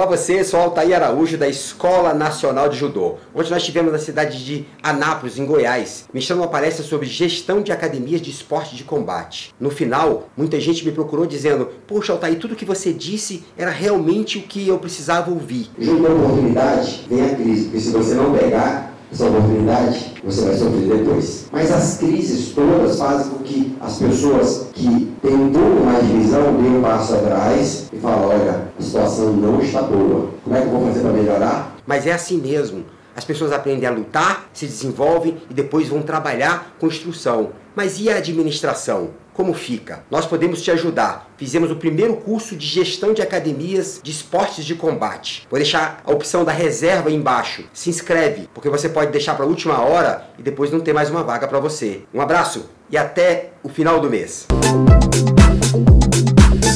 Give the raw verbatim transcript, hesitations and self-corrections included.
Olá você, sou Altair Araújo da Escola Nacional de Judô. Hoje nós estivemos na cidade de Anápolis, em Goiás, ministrando uma palestra sobre gestão de academias de esporte de combate. No final, muita gente me procurou dizendo: poxa, Altair, tudo que você disse era realmente o que eu precisava ouvir. Junto à oportunidade, vem a crise, porque se você não pegar essa oportunidade, você vai sofrer depois. Mas as crises todas fazem com que as pessoas que têm um pouco mais de visão deem um passo atrás e falam: olha, a situação não está boa, como é que eu vou fazer para melhorar? Mas é assim mesmo. As pessoas aprendem a lutar, se desenvolvem e depois vão trabalhar com instrução. Mas e a administração? Como fica? Nós podemos te ajudar. Fizemos o primeiro curso de gestão de academias de esportes de combate. Vou deixar a opção da reserva aí embaixo. Se inscreve, porque você pode deixar para a última hora e depois não ter mais uma vaga para você. Um abraço e até o final do mês.